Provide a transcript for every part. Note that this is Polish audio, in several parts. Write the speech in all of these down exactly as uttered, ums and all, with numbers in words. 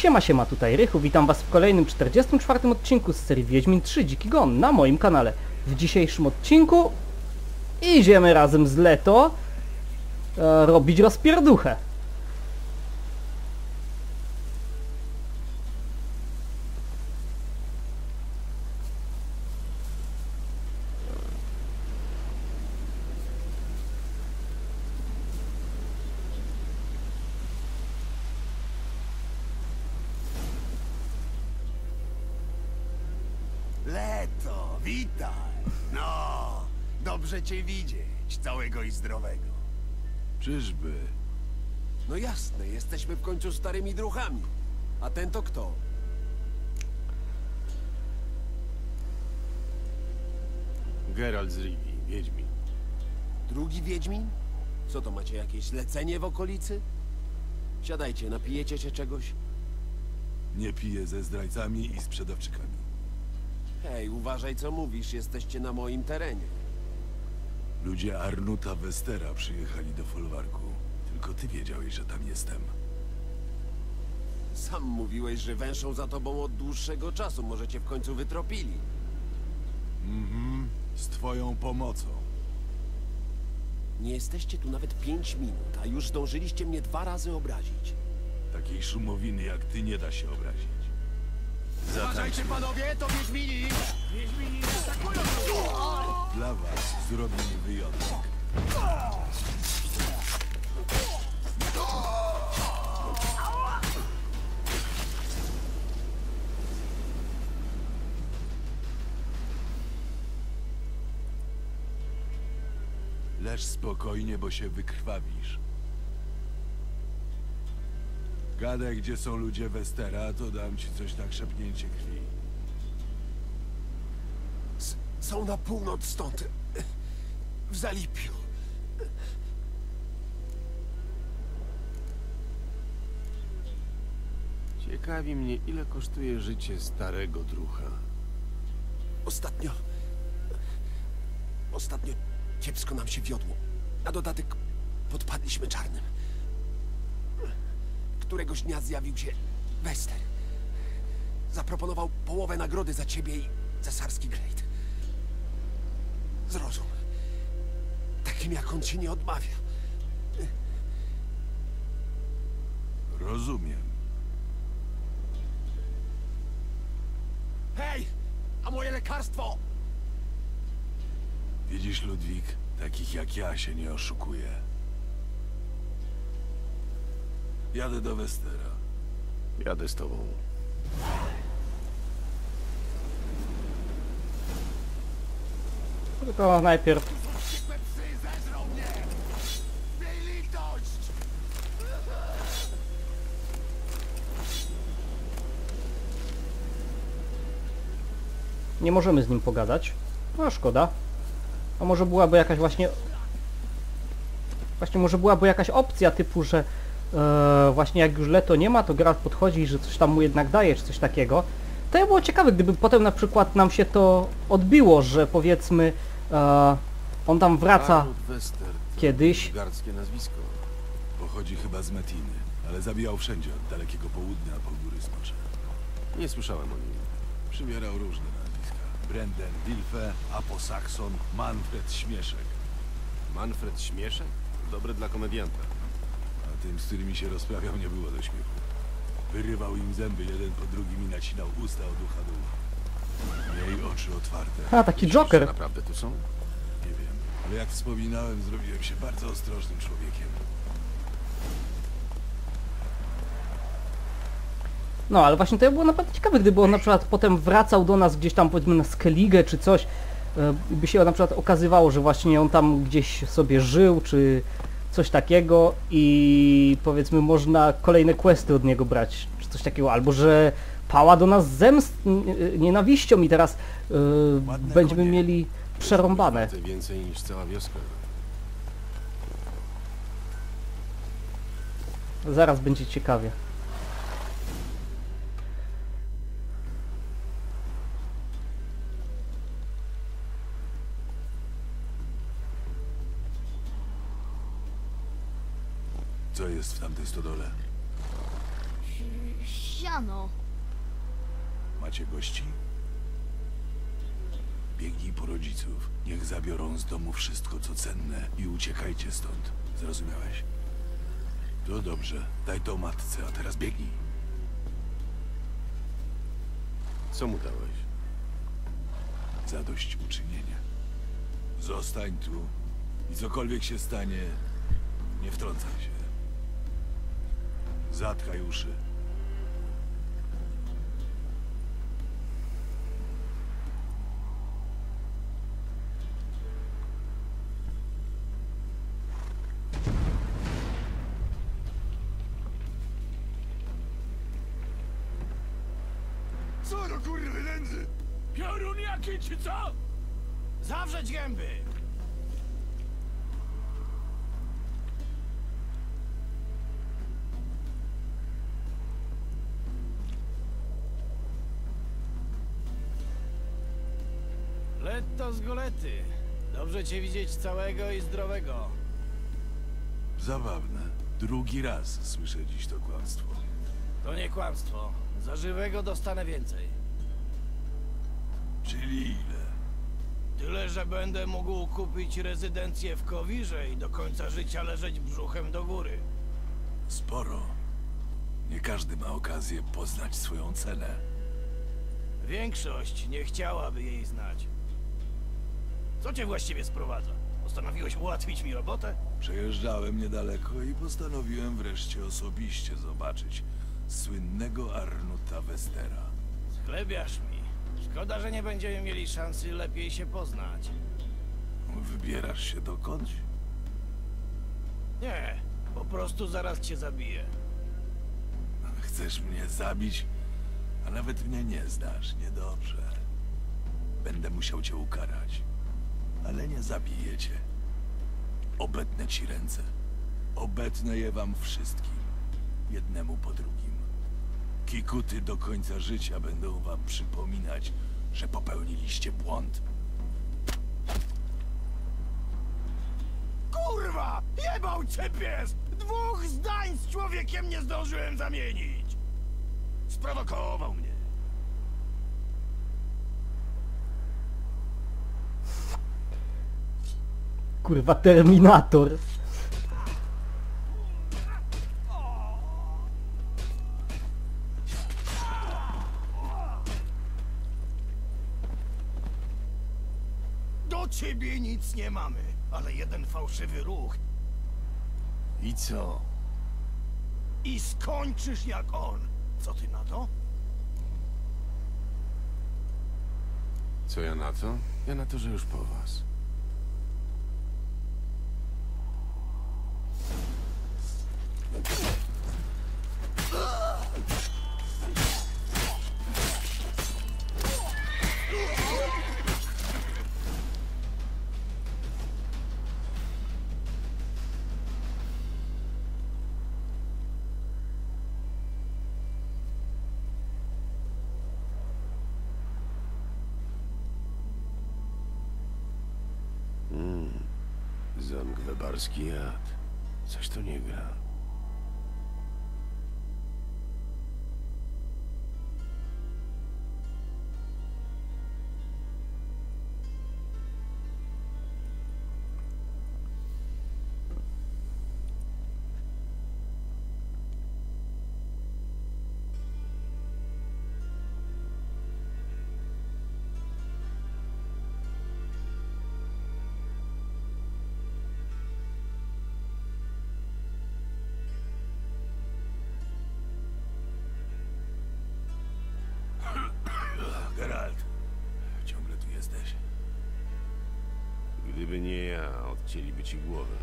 Siema, siema, tutaj Rychu, witam was w kolejnym czterdziestym czwartym odcinku z serii Wiedźmin trzy Dziki Gon na moim kanale. W dzisiejszym odcinku idziemy razem z Leto e, robić rozpierduchę. Leto, witaj! No, dobrze cię widzieć, całego i zdrowego. Czyżby? No jasne, jesteśmy w końcu starymi druchami. A ten to kto? Geralt z Rivii, Wiedźmin. Drugi Wiedźmin? Co to, macie jakieś zlecenie w okolicy? Siadajcie, napijecie się czegoś? Nie piję ze zdrajcami i sprzedawczykami. Hej, uważaj co mówisz, jesteście na moim terenie. Ludzie Arnuta Westera przyjechali do folwarku. Tylko ty wiedziałeś, że tam jestem. Sam mówiłeś, że węszą za tobą od dłuższego czasu, może cię w końcu wytropili. Mhm, z twoją pomocą. Nie jesteście tu nawet pięć minut, a już zdążyliście mnie dwa razy obrazić. Takiej szumowiny jak ty nie da się obrazić. Uważajcie panowie, to Wiedźmini! Wiedźmini atakują! Dla was zrobimy wyjątek. Leż spokojnie, bo się wykrwawisz. Gadaj, gdzie są ludzie Westera, to dam ci coś na krzepnięcie krwi. S są na północ stąd. W Zalipiu. Ciekawi mnie, ile kosztuje życie starego drucha. Ostatnio... Ostatnio kiepsko nam się wiodło. Na dodatek podpadliśmy czarnym. Któregoś dnia zjawił się Wester. Zaproponował połowę nagrody za ciebie i cesarski glejt. Zrozum. Takim jak on ci nie odmawia. Rozumiem. Hej! A moje lekarstwo! Widzisz, Ludwik? Takich jak ja się nie oszukuje. Jadę do Westera. Jadę z tobą. Tylko najpierw Zeżrą mnie! Miej litość! nie możemy z nim pogadać. No szkoda. A może byłaby jakaś właśnie... Właśnie może byłaby jakaś opcja typu, że e, właśnie jak już Leto nie ma, to Geralt podchodzi i że coś tam mu jednak daje, czy coś takiego. To by było ciekawe, gdyby potem na przykład nam się to odbiło, że powiedzmy e, on tam wraca Arnut Wester to kiedyś. gardzkie nazwisko. Pochodzi chyba z Metiny, ale zabijał wszędzie, od dalekiego południa po góry smocze. Nie słyszałem o nim. Przybierał różne nazwiska. Brendan Wilfe, Apo Saxon, Manfred Śmieszek. Manfred Śmieszek? Dobre dla komedianta. A tym, z którymi się rozprawiał, nie było do śmiechu. Wyrywał im zęby jeden po drugim i nacinał usta od ucha do ucha. Miej oczy otwarte. A, taki Czy Joker. naprawdę tu są? Nie wiem, ale jak wspominałem, zrobiłem się bardzo ostrożnym człowiekiem. No, ale właśnie to było naprawdę ciekawe, gdyby on na przykład potem wracał do nas gdzieś tam powiedzmy na Skellige czy coś, e, by się na przykład okazywało, że właśnie on tam gdzieś sobie żył, czy coś takiego i powiedzmy można kolejne questy od niego brać, czy coś takiego, albo że pała do nas zemst nienawiścią i teraz e, będziemy konie. mieli przerąbane. Warte więcej niż cała wioska. Zaraz będzie ciekawie. Co jest w tamtej stodole? siano. Macie gości? Biegnij po rodziców. Niech zabiorą z domu wszystko, co cenne i uciekajcie stąd. Zrozumiałeś? To dobrze. Daj to matce, a teraz biegnij. Co mu dałeś? Zadośćuczynienie. Zostań tu i cokolwiek się stanie, nie wtrącaj się. Zatkaj uszy. Co do kurwy nędzy? Piorun jaki, czy co? Zawrzeć gęby! Letto z golety. Dobrze cię widzieć całego i zdrowego. Zabawne. Drugi raz słyszę dziś to kłamstwo. To nie kłamstwo. Za żywego dostanę więcej. Czyli ile? Tyle, że będę mógł kupić rezydencję w Kowirze i do końca życia leżeć brzuchem do góry. Sporo. Nie każdy ma okazję poznać swoją cenę. Większość nie chciałaby jej znać. Co cię właściwie sprowadza? Postanowiłeś ułatwić mi robotę? Przejeżdżałem niedaleko i postanowiłem wreszcie osobiście zobaczyć słynnego Arnuta Westera. Schlebiasz mi. Szkoda, że nie będziemy mieli szansy lepiej się poznać. Wybierasz się dokądś? Nie, po prostu zaraz cię zabiję. Chcesz mnie zabić, a nawet mnie nie znasz. Niedobrze. Będę musiał cię ukarać, ale nie zabiję cię. Obetnę ci ręce. Obetnę je wam wszystkim, jednemu po drugim. Kikuty do końca życia będą wam przypominać, że popełniliście błąd. Kurwa! Jebał cię pies! Dwóch zdań z człowiekiem nie zdążyłem zamienić! Sprowokował mnie. Kurwa, Terminator. Do ciebie nic nie mamy, ale jeden fałszywy ruch I co? i skończysz jak on. Co ty na to? Co ja na to? Ja na to, że już po was. Zangwebarski jad. Coś tu nie gra. Geralt, ciągle tu jesteś? Gdyby nie ja, odcięliby ci głowę.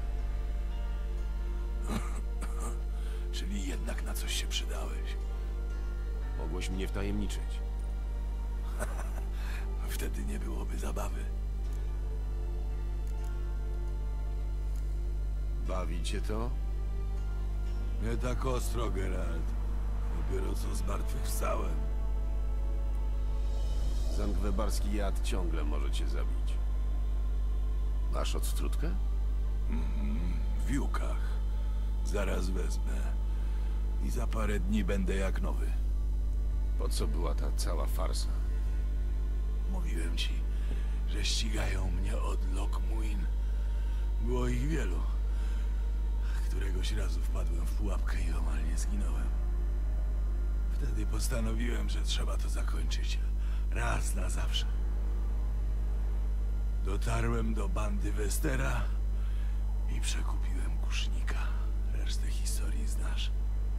Czyli jednak na coś się przydałeś. Mogłeś mnie wtajemniczyć. Wtedy nie byłoby zabawy. Bawi cię to? Nie tak ostro, Geralt. Dopiero co zmartwychwstałem. Zangwebarski jad ciągle może cię zabić. Masz odstrutkę? W Wiłkach. Zaraz wezmę. I za parę dni będę jak nowy. Po co była ta cała farsa? Mówiłem ci, że ścigają mnie od Lockmuin. Było ich wielu. Któregoś razu wpadłem w pułapkę i omal nie zginąłem. Wtedy postanowiłem, że trzeba to zakończyć. Raz na zawsze. Dotarłem do bandy Westera i przekupiłem kusznika. Resztę historii znasz.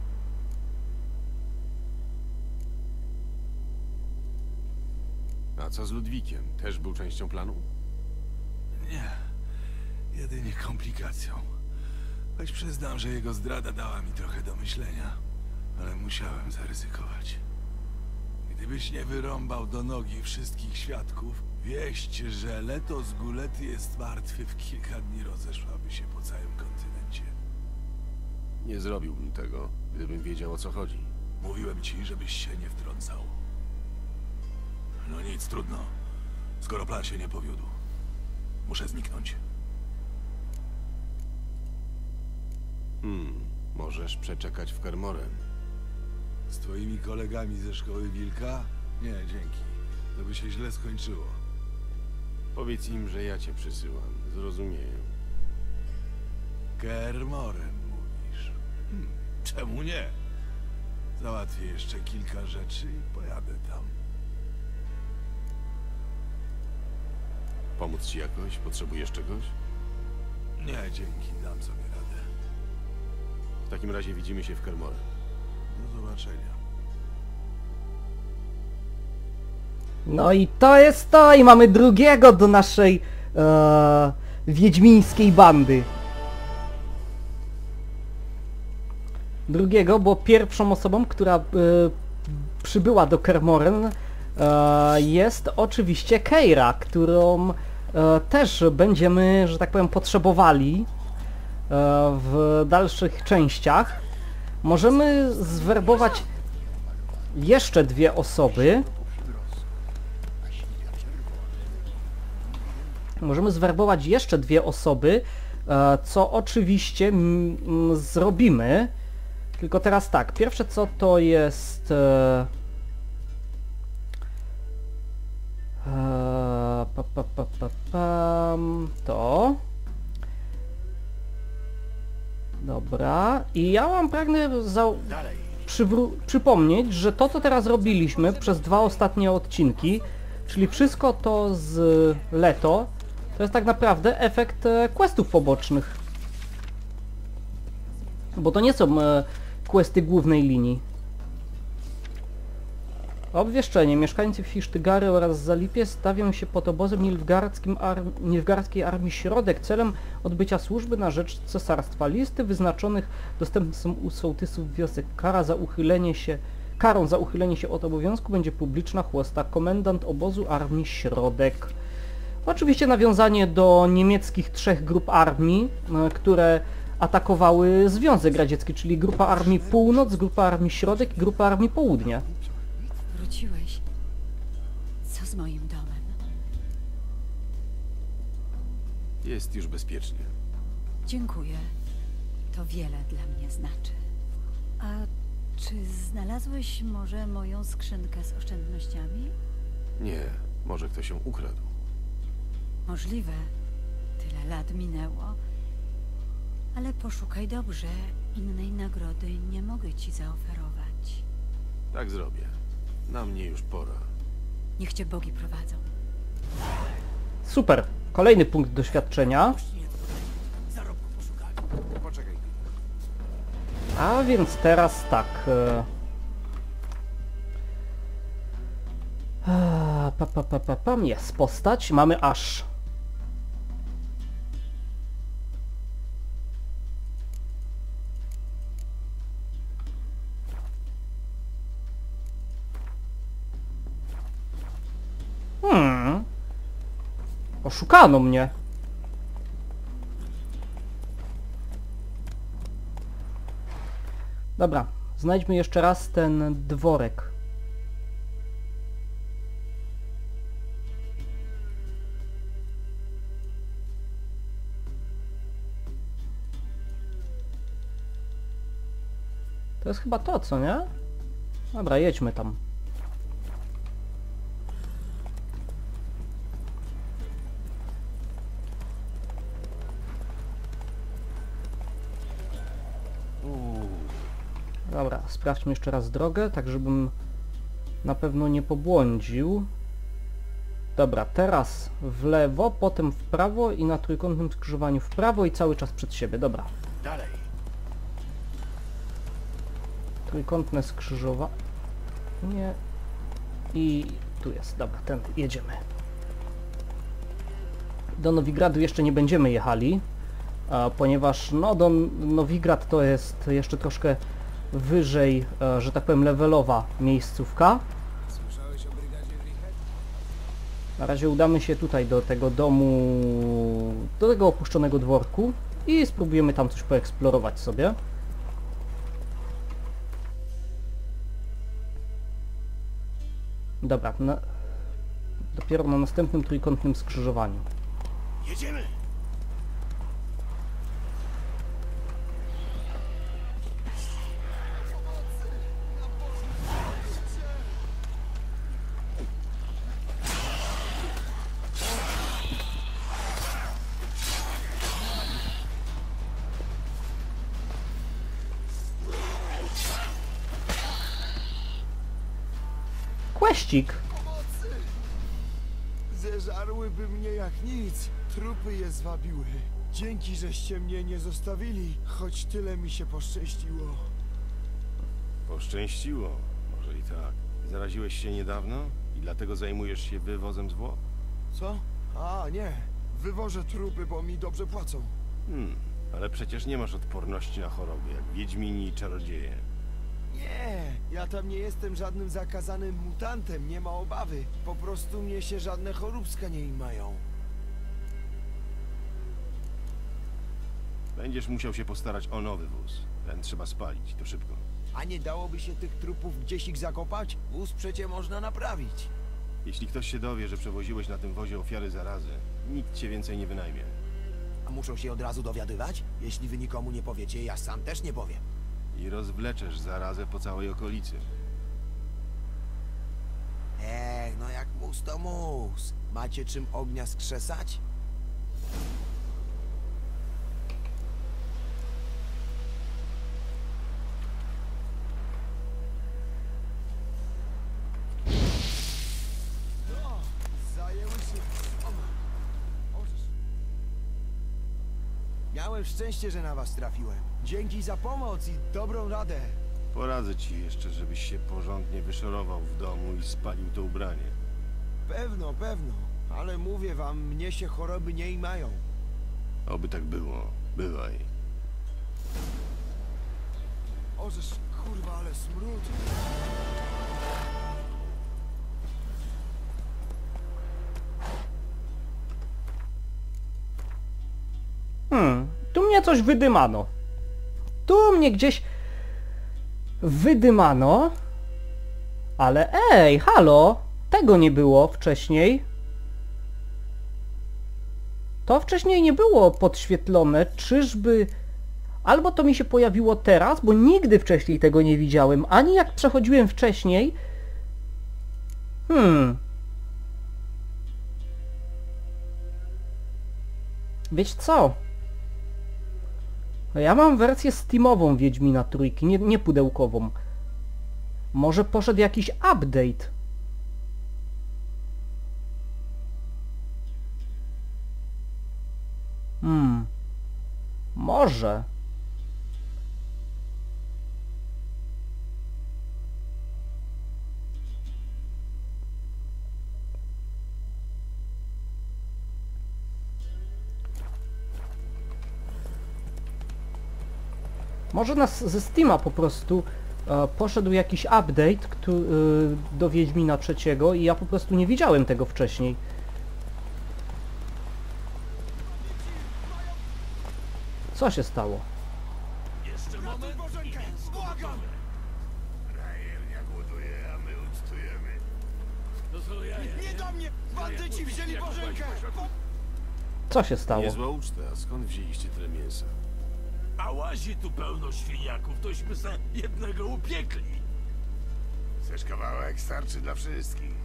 A co z Ludwikiem? Też był częścią planu? Nie. Jedynie komplikacją. Choć przyznam, że jego zdrada dała mi trochę do myślenia. Ale musiałem zaryzykować. Gdybyś nie wyrąbał do nogi wszystkich świadków, wieść, że Leto z Gulety jest martwy, w kilka dni rozeszłaby się po całym kontynencie. Nie zrobiłbym tego, gdybym wiedział, o co chodzi. Mówiłem ci, żebyś się nie wtrącał. No nic, trudno. Skoro plan się nie powiódł, muszę zniknąć. Hmm, możesz przeczekać w Kermoren. Z twoimi kolegami ze szkoły Wilka? Nie, dzięki. To by się źle skończyło. Powiedz im, że ja cię przysyłam. Zrozumieją. Kermoren, mówisz. Hmm, czemu nie? Załatwię jeszcze kilka rzeczy i pojadę tam. Pomóc ci jakoś? Potrzebujesz czegoś? Nie, dzięki, dam sobie radę. W takim razie widzimy się w Kermoren. Do zobaczenia. No i to jest to i mamy drugiego do naszej e, wiedźmińskiej bandy. Drugiego, bo pierwszą osobą, która e, przybyła do Kermoren e, jest oczywiście Keira, którą e, też będziemy, że tak powiem, potrzebowali e, w dalszych częściach. Możemy zwerbować jeszcze dwie osoby. Możemy zwerbować jeszcze dwie osoby, e, co oczywiście m, m, zrobimy. Tylko teraz tak, pierwsze co to jest... E, e, pa, pa, pa, pa, pam, to... Dobra, i ja wam pragnę za, przywró- przypomnieć, że to co teraz robiliśmy przez dwa ostatnie odcinki, czyli wszystko to z Leto, to jest tak naprawdę efekt e, questów pobocznych. Bo to nie są e, questy głównej linii. Obwieszczenie. Mieszkańcy wsi Sztygary oraz Zalipie stawią się pod obozem nilfgaardzkim ar nilfgaardzkiej Armii Środek celem odbycia służby na rzecz cesarstwa. Listy wyznaczonych dostępne są u sołtysów wiosek. Kara za uchylenie się, karą za uchylenie się od obowiązku będzie publiczna chłosta. Komendant obozu Armii Środek. Oczywiście nawiązanie do niemieckich trzech grup armii, które atakowały Związek Radziecki, czyli grupa Armii Północ, grupa Armii Środek i grupa Armii Południa. Wróciłeś. Co z moim domem? Jest już bezpiecznie. Dziękuję. To wiele dla mnie znaczy. A czy znalazłeś może moją skrzynkę z oszczędnościami? Nie, może ktoś ją ukradł. Możliwe. Tyle lat minęło. Ale poszukaj dobrze. Innej nagrody nie mogę ci zaoferować. Tak zrobię. Na mnie już pora. Niech cię bogi prowadzą. Super. Kolejny punkt doświadczenia. Poczekaj. A więc teraz tak. E... e, Pa, pa, pa, pa, pam. Jest postać. Mamy aż. Hmm. Oszukano mnie. Dobra, znajdźmy jeszcze raz ten dworek. To jest chyba to, co nie? Dobra, jedźmy tam. Dobra, sprawdźmy jeszcze raz drogę, tak żebym na pewno nie pobłądził. Dobra, teraz w lewo, potem w prawo i na trójkątnym skrzyżowaniu w prawo i cały czas przed siebie. Dobra. Dalej. Trójkątne skrzyżowanie. I tu jest. Dobra, ten jedziemy. Do Nowigradu jeszcze nie będziemy jechali, a, ponieważ no do Nowigrad to jest jeszcze troszkę wyżej, a, że tak powiem, levelowa miejscówka. Na razie udamy się tutaj do tego domu, do tego opuszczonego dworku i spróbujemy tam coś poeksplorować sobie. Dobra, na, dopiero na następnym trójkątnym skrzyżowaniu. Jedziemy! Kłeścik! Zeżarłyby mnie jak nic. Trupy je zwabiły. Dzięki, żeście mnie nie zostawili, choć tyle mi się poszczęściło. Poszczęściło. Może i tak. Zaraziłeś się niedawno i dlatego zajmujesz się wywozem zwłok? Co? A, nie. Wywożę trupy, bo mi dobrze płacą. Hmm, ale przecież nie masz odporności na choroby, jak wiedźmini i czarodzieje. Nie, ja tam nie jestem żadnym zakazanym mutantem, nie ma obawy. Po prostu mnie się żadne choróbska nie imają. Będziesz musiał się postarać o nowy wóz. Ten trzeba spalić, to szybko. A nie dałoby się tych trupów gdzieś ich zakopać? Wóz przecie można naprawić. Jeśli ktoś się dowie, że przewoziłeś na tym wozie ofiary zarazy, nikt cię więcej nie wynajmie. A muszą się od razu dowiadywać? Jeśli wy nikomu nie powiecie, ja sam też nie powiem. I rozwleczesz zarazę po całej okolicy. Ej, no jak mus to mus. Macie czym ognia skrzesać? No, zajęły się. Miałem szczęście, że na was trafiłem. Dzięki za pomoc i dobrą radę. Poradzę ci jeszcze, żebyś się porządnie wyszorował w domu i spalił to ubranie. Pewno, pewno. Ale mówię wam, mnie się choroby nie imają. Oby tak było. Bywaj. Ożeż, kurwa, ale smród. Hmm, tu mnie coś wydymano. Tu mnie gdzieś wydymano. Ale ej, halo! Tego nie było wcześniej. To wcześniej nie było podświetlone. Czyżby... Albo to mi się pojawiło teraz, bo nigdy wcześniej tego nie widziałem. Ani jak przechodziłem wcześniej. Hmm... Wiecie co? Ja mam wersję Steamową Wiedźmina Trójki, nie, nie pudełkową. Może poszedł jakiś update? Hmm. Może. Może nas ze Steama po prostu e, poszedł jakiś update który, e, do Wiedźmina trzeciego i ja po prostu nie widziałem tego wcześniej. Co się stało? Jeszcze moment. Bożenkę, błagam! Rajernia głoduje, a my ucztujemy. Nie do mnie! Bandyci wzięli Bożenkę! Co się stało? Niezła uczta. Skąd wzięliście tyle mięsa? A łazi tu pełno świniaków, tośmy se jednego upiekli. Chcesz kawałek? Starczy dla wszystkich.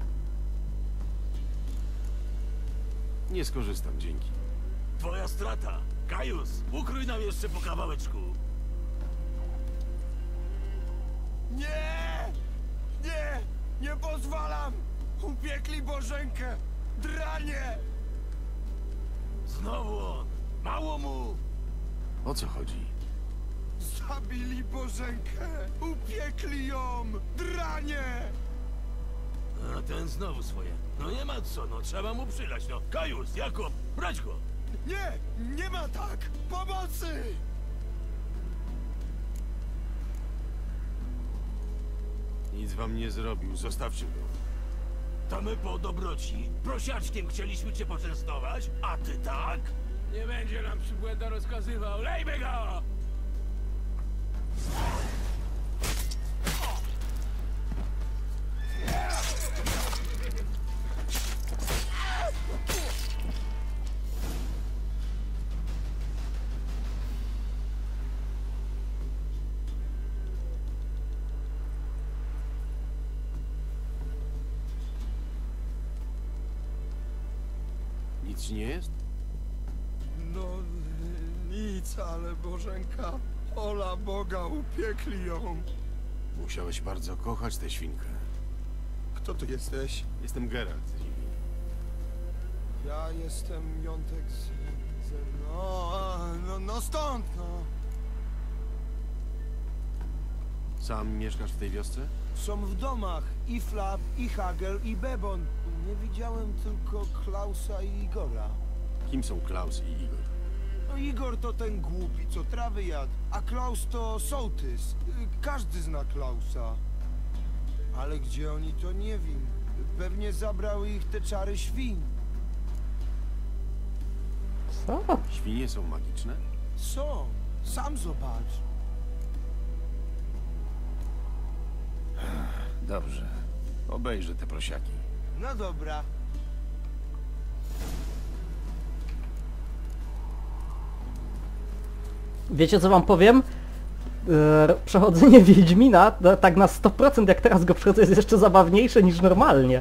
Nie skorzystam, dzięki. Twoja strata. Kajus, ukrój nam jeszcze po kawałeczku. Nie! Nie! Nie pozwalam! Upiekli Bożenkę! Dranie! Znowu on! Mało mu! O co chodzi? Zabili Bożenkę! Upiekli ją! Dranie! A ten znowu swoje. No nie ma co, no trzeba mu przylać, no. Kajus, Jakub, brać go! Nie! Nie ma tak! Pomocy! Nic wam nie zrobił, zostawcie go. To my po dobroci prosiaczkiem chcieliśmy cię poczęstować, a ty tak? Nie będzie nam przybłęda rozkazywał, lejmy go! Nic ci nie jest? No nic, ale Bożenka, ola Boga, upiekli ją. Musiałeś bardzo kochać tę świnkę. Kto ty jesteś? Jestem Geralt z Rivii. Ja jestem Jątek z... z no, a, no, no stąd, no. Sam mieszkasz w tej wiosce? Są w domach i Flap, i Hagel, i Bebon. Nie widziałem tylko Klausa i Igora. Kim są Klaus i Igor? No Igor to ten głupi, co trawy jadł, a Klaus to sołtys. Y, Każdy zna Klausa. Ale gdzie oni, to nie wiem. Pewnie zabrały ich te czary świń. Co? Świnie są magiczne? Są. Sam zobacz. Dobrze. Obejrzę te prosiaki. No dobra. Wiecie co wam powiem? E, przechodzenie Wiedźmina, no, tak na sto procent jak teraz go przechodzę, jest jeszcze zabawniejsze niż normalnie.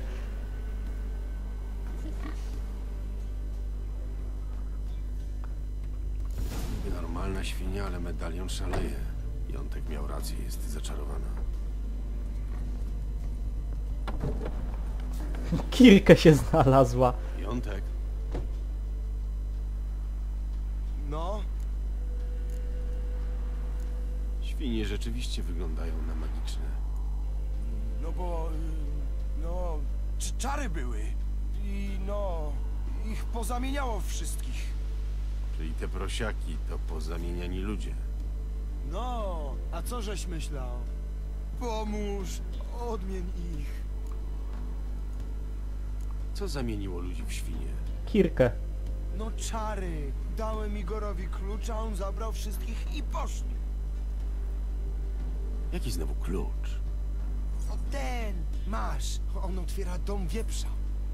Normalna świnia, ale medalion szaleje. Jątek miał rację, jest zaczarowana. Kirkę się znalazła. Jątek? No, Świnie rzeczywiście wyglądają na magiczne. no bo... y, no... cz- czary były. I no... ich pozamieniało wszystkich. Czyli te prosiaki to pozamieniani ludzie. No, a co żeś myślał? Pomóż, odmień ich. Co zamieniło ludzi w świnie? Kirkę. No czary. Dałem Igorowi klucza, on zabrał wszystkich i poszli. Jaki znowu klucz? No ten, masz. On otwiera dom wieprza.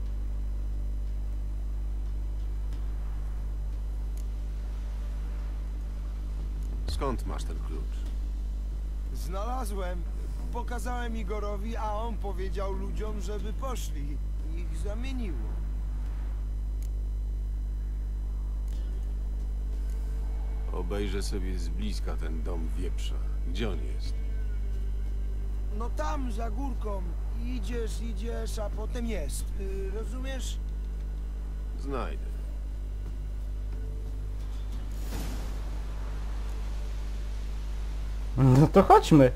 Skąd masz ten klucz? Znalazłem. Pokazałem Igorowi, a on powiedział ludziom, żeby poszli. Ich zamieniło. Obejrzę sobie z bliska ten dom wieprza. Gdzie on jest? No tam, za górką. Idziesz, idziesz, a potem jest. Y, rozumiesz? Znajdę. No to chodźmy.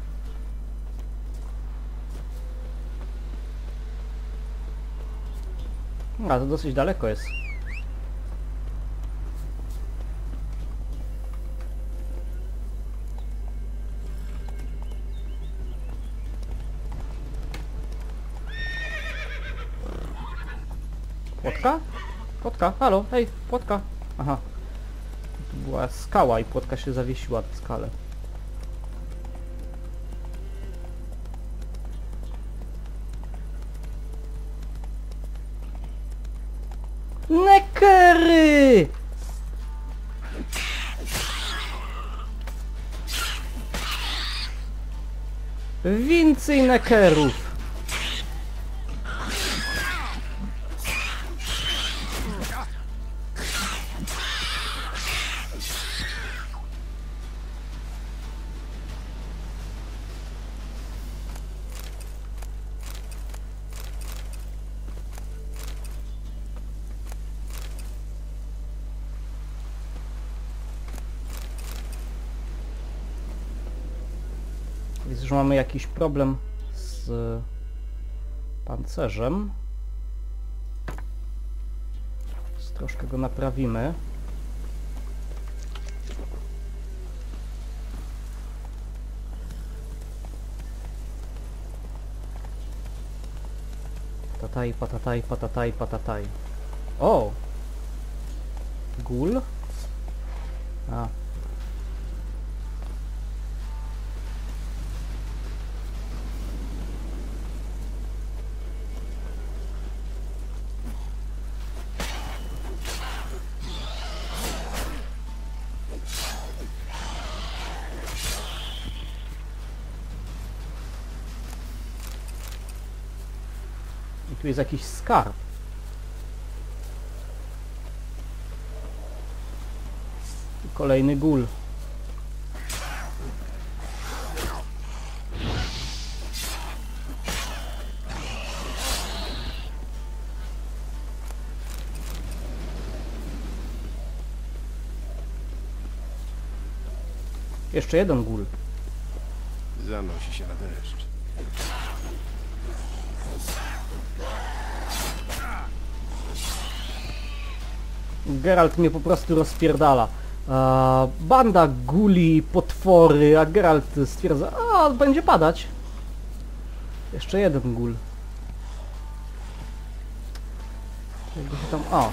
A to dosyć daleko jest. Płotka? Płotka, halo, hej, płotka. Aha. Tu była skała i płotka się zawiesiła na skale. Nekery! Więcej nekerów! że mamy jakiś problem z pancerzem. Więc troszkę go naprawimy. Patataj, patataj, patataj, patataj. O! Gul? A. I tu jest jakiś skarb. I kolejny gul. Jeszcze jeden gul. Zanosi się na deszcz. Geralt mnie po prostu rozpierdala. E, banda guli, potwory, a Geralt stwierdza, a będzie padać. Jeszcze jeden gul. Jakby się tam... O!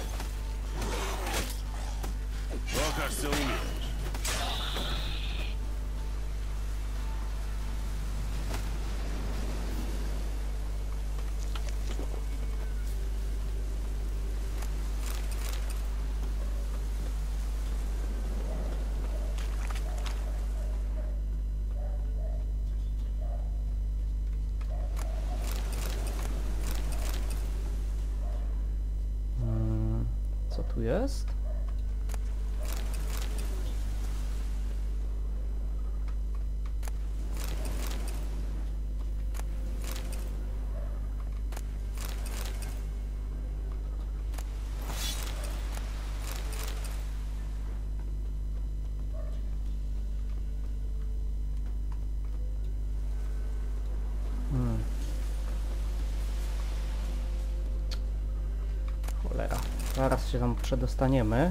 Pokaż, co umiesz. Co tu jest? Hmm. Cholera. Zaraz się tam przedostaniemy.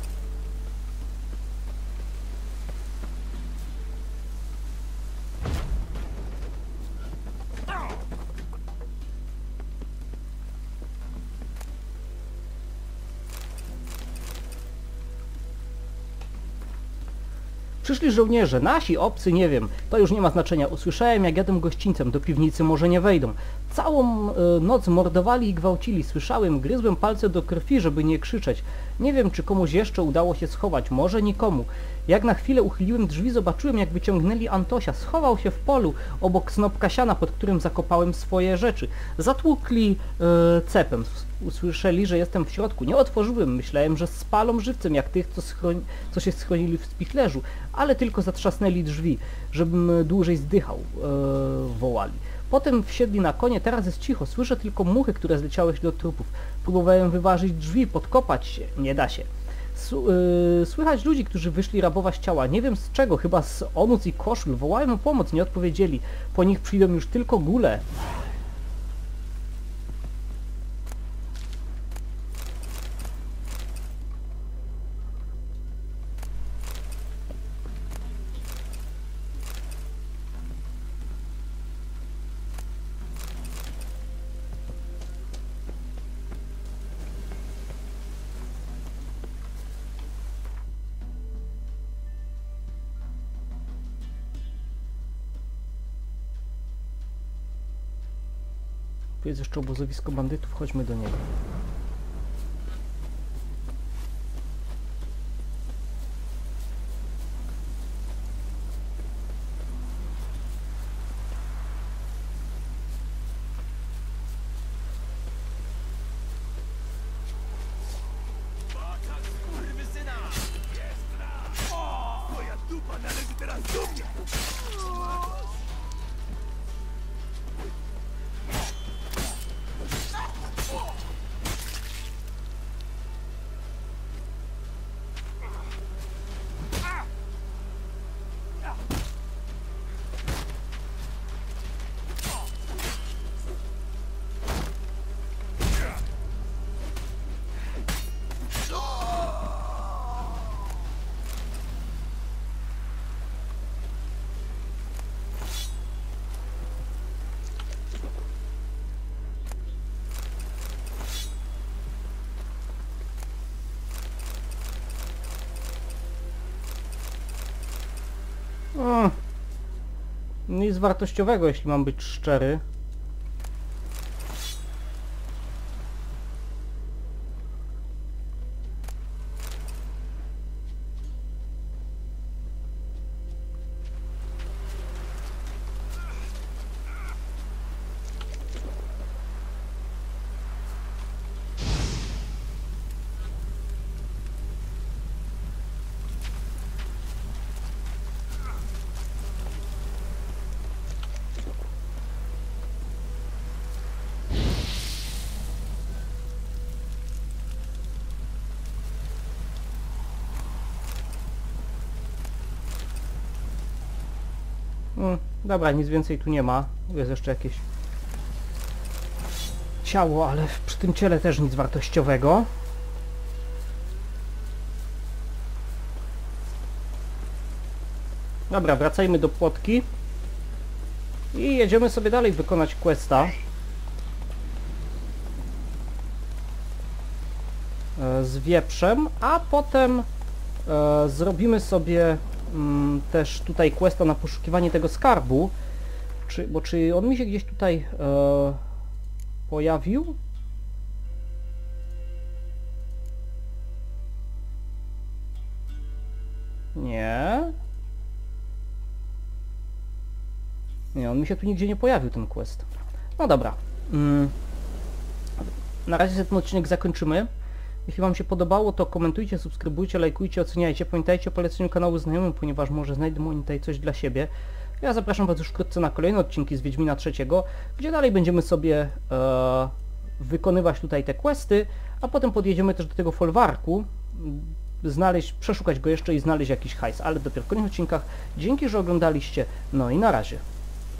Przyszli żołnierze, nasi, obcy, nie wiem, to już nie ma znaczenia. Usłyszałem, jak jadę gościńcem, do piwnicy może nie wejdą. Całą y, noc mordowali i gwałcili, słyszałem, gryzłem palce do krwi, żeby nie krzyczeć. Nie wiem, czy komuś jeszcze udało się schować, może nikomu. Jak na chwilę uchyliłem drzwi, zobaczyłem, jak wyciągnęli Antosia. Schował się w polu, obok snopka siana, pod którym zakopałem swoje rzeczy. Zatłukli y, cepem. Usłyszeli, że jestem w środku. Nie otworzyłem, myślałem, że spalą żywcem, jak tych, co, schron co się schronili w spichlerzu, ale tylko zatrzasnęli drzwi, żebym dłużej zdychał, yy, wołali. Potem wsiedli na konie, teraz jest cicho, słyszę tylko muchy, które zleciały się do trupów. Próbowałem wyważyć drzwi, podkopać się, nie da się. S yy, słychać ludzi, którzy wyszli rabować ciała, nie wiem z czego, chyba z onuc i koszul. Wołałem o pomoc, nie odpowiedzieli. Po nich przyjdą już tylko góle. Tu jest jeszcze obozowisko bandytów, chodźmy do niego. Mm. Nic wartościowego, jeśli mam być szczery. Mm, dobra, nic więcej tu nie ma. Jest jeszcze jakieś ciało, ale przy tym ciele też nic wartościowego. Dobra, wracajmy do płotki i jedziemy sobie dalej wykonać questa. E, z wieprzem, a potem e, zrobimy sobie mm, też tutaj questa na poszukiwanie tego skarbu. Czy, bo czy on mi się gdzieś tutaj e, pojawił? Nie. Nie, on mi się tu nigdzie nie pojawił, ten quest. No dobra. Mm. Na razie ten odcinek zakończymy. Jeśli Wam się podobało, to komentujcie, subskrybujcie, lajkujcie, oceniajcie. Pamiętajcie o poleceniu kanału znajomym, ponieważ może znajdą oni tutaj coś dla siebie. Ja zapraszam Was już wkrótce na kolejne odcinki z Wiedźmina trzeciego, gdzie dalej będziemy sobie e, wykonywać tutaj te questy, a potem podjedziemy też do tego folwarku, znaleźć, przeszukać go jeszcze i znaleźć jakiś hajs, ale dopiero w kolejnych odcinkach. Dzięki, że oglądaliście, no i na razie.